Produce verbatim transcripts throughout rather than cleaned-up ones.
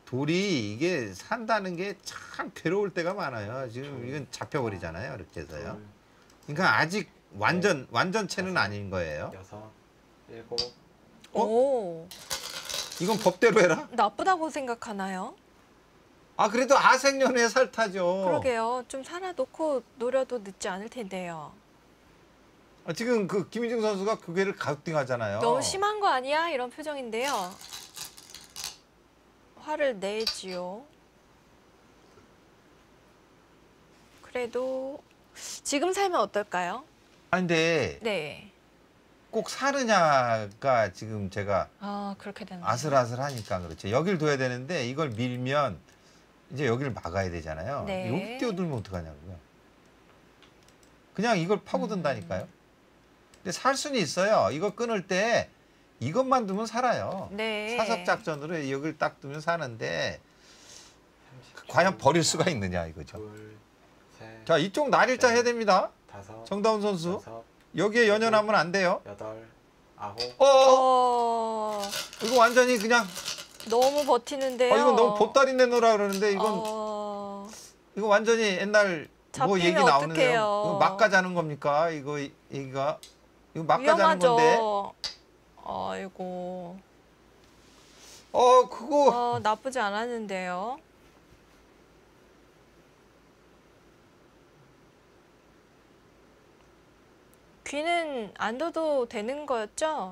돌이 이게 산다는 게 참 괴로울 때가 많아요. 지금 이건 잡혀버리잖아요. 이렇게 해서요. 그러니까 아직 완전 완전체는 아닌 거예요. 여섯, 일곱. 어? 오, 이건 법대로 해라. 나쁘다고 생각하나요? 아 그래도 아생년에 살타죠. 그러게요. 좀 살아놓고 노려도 늦지 않을 텐데요. 아, 지금 그 김희중 선수가 그 개를 가득팅하잖아요. 너무 심한 거 아니야? 이런 표정인데요. 화를 내지요. 그래도 지금 살면 어떨까요? 아 근데 네. 꼭 사느냐가 지금 제가 아, 그렇게 되나요? 아슬아슬하니까 그렇죠. 여길 둬야 되는데 이걸 밀면 이제 여기를 막아야 되잖아요. 네. 여기 뛰어들면 어떡하냐고요. 그냥 이걸 파고든다니까요. 음. 근데 살 수는 있어요. 이거 끊을 때 이것만 두면 살아요. 네. 사석 작전으로 여기를 딱 두면 사는데 삼십 초, 과연 버릴 수가 있느냐 이거죠. 둘, 셋, 자 이쪽 날일자 해야 됩니다. 다섯, 정다운 선수. 여섯, 여기에 연연하면 안 돼요. 여덟, 아홉. 어, 어, 이거 완전히 그냥 너무 버티는데요. 어, 이건 너무 보따리 내놓으라 그러는데 이건 어, 이거 완전히 옛날 뭐 잡히면 얘기 나오는데요. 어떡해요. 이거 막 가자는 겁니까? 이거 얘기가 이거 막 가자는 위험하죠. 건데. 아이고. 어 그거 어, 나쁘지 않았는데요. 귀는 안 둬도 되는 거였죠?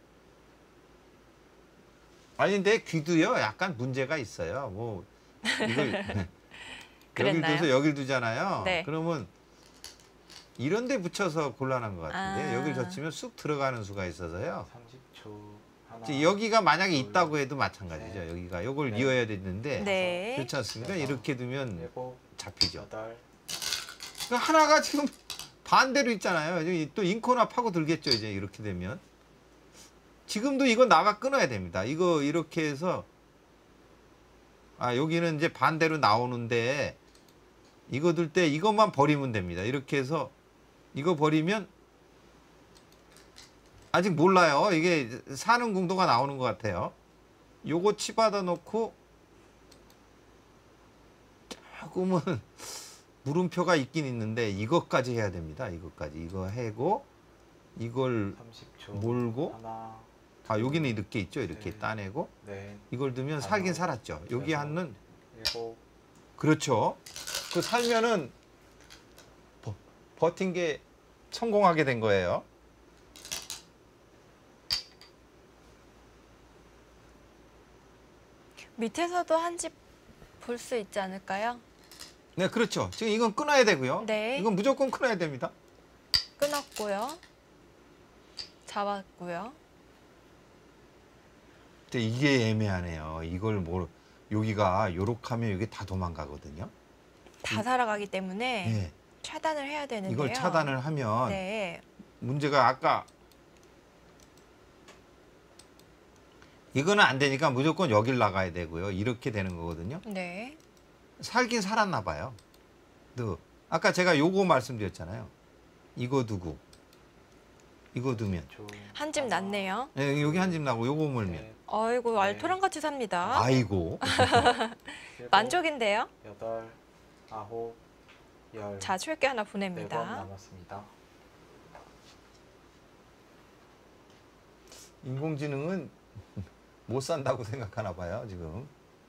아닌데 귀도요 약간 문제가 있어요. 뭐 이걸 여길 그랬나요? 두서 여길 두잖아요. 네. 그러면 이런 데 붙여서 곤란한 것 같은데 아. 여길 젖히면 쑥 들어가는 수가 있어서요. 삼십 초. 하나. 이제 여기가 만약에 둘, 있다고 해도 마찬가지죠. 셋, 여기가 요걸 넷, 이어야 되는데 네. 그렇지 않습니까? 여섯, 이렇게 두면 일곱, 잡히죠. 여덟. 그 하나가 지금 반대로 있잖아요. 이제 또 인코나 파고 들겠죠. 이제 이렇게 되면 지금도 이거 나가 끊어야 됩니다. 이거 이렇게 해서 아 여기는 이제 반대로 나오는데 이거 들 때 이것만 버리면 됩니다. 이렇게 해서 이거 버리면 아직 몰라요. 이게 사는 궁도가 나오는 것 같아요. 요거 치받아 놓고 조금은 물음표가 있긴 있는데 이것까지 해야 됩니다. 이것까지 이거 해고 이걸 삼십 초. 몰고 하나. 아 여기는 이렇게 있죠. 이렇게 네. 따내고 넷, 이걸 두면 다섯, 살긴 살았죠. 여기 여섯, 하는 일곱. 그렇죠. 그 살면은 버, 버틴 게 성공하게 된 거예요. 밑에서도 한 집 볼 수 있지 않을까요? 네, 그렇죠. 지금 이건 끊어야 되고요. 네. 이건 무조건 끊어야 됩니다. 끊었고요. 잡았고요. 근데 이게 애매하네요. 이걸 뭐 여기가 요렇게 하면 이게 다 도망가거든요. 다 살아가기 때문에 네. 차단을 해야 되는데요. 이걸 차단을 하면 네. 문제가 아까 이거는 안 되니까 무조건 여길 나가야 되고요. 이렇게 되는 거거든요. 네. 살긴 살았나 봐요. 또 아까 제가 요거 말씀드렸잖아요. 이거 두고 이거 두면 한 집 났네요. 네, 여기 한 집 나고 요거 물면 넷, 아이고, 알토랑 같이 삽니다. 아이고 일곱, 만족인데요. 여덟, 아홉, 열. 자, 출게 하나 네 번 보냅니다. 남았습니다. 인공지능은 못 산다고 생각하나 봐요 지금.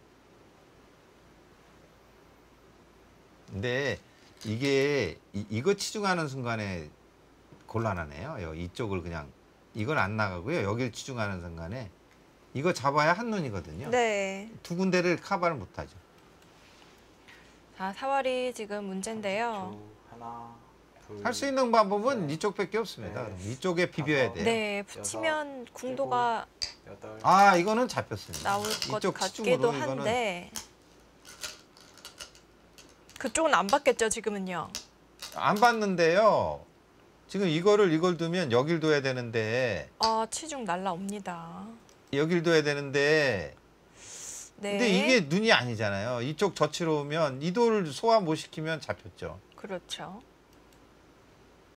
근데 이게 이, 이거 치중하는 순간에 곤란하네요. 여기 이쪽을 그냥 이건 안 나가고요. 여기를 치중하는 순간에 이거 잡아야 한 눈이거든요. 네. 두 군데를 커버를 못하죠. 자, 사월이 지금 문제인데요. 초, 하나, 둘. 할 수 있는 방법은 이쪽밖에 없습니다. 네. 이쪽에 비벼야 돼요. 네, 붙이면 궁도가 여덟. 아 이거는 잡혔습니다. 나올 것 이쪽 같기도 치중으로 이거는 한데 그쪽은 안 받겠죠, 지금은요. 안 봤는데요. 지금 이거를 이걸 두면 여길 둬야 되는데 아, 치중 날라옵니다. 여길 둬야 되는데 네. 근데 이게 눈이 아니잖아요. 이쪽 젖히러 오면 이 돌을 소화 못 시키면 잡혔죠. 그렇죠.